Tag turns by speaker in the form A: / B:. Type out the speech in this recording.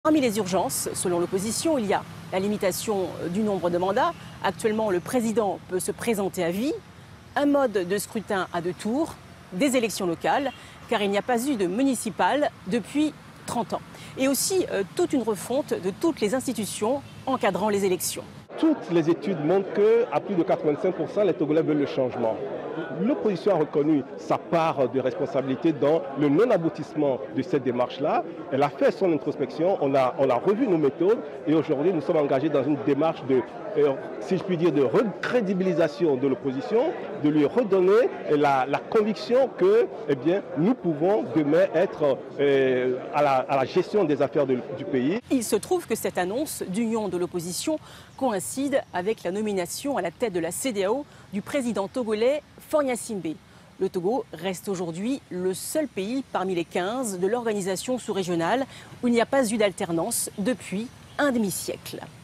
A: Parmi les urgences, selon l'opposition, il y a la limitation du nombre de mandats. Actuellement, le président peut se présenter à vie, un mode de scrutin à 2 tours, des élections locales, car il n'y a pas eu de municipales depuis 30 ans. Et aussi toute une refonte de toutes les institutions encadrant les élections.
B: Toutes les études montrent qu'à plus de 85%, les Togolais veulent le changement. L'opposition a reconnu sa part de responsabilité dans le non-aboutissement de cette démarche-là. Elle a fait son introspection, on a revu nos méthodes et aujourd'hui nous sommes engagés dans une démarche de, si je puis dire, de recrédibilisation de l'opposition, de lui redonner la conviction que nous pouvons demain être à la gestion des affaires du pays.
A: Il se trouve que cette annonce d'union de l'opposition coïncide avec la nomination à la tête de la CEDEAO du président togolais Faure Gnassingbe. Le Togo reste aujourd'hui le seul pays parmi les 15 de l'organisation sous-régionale où il n'y a pas eu d'alternance depuis un demi-siècle.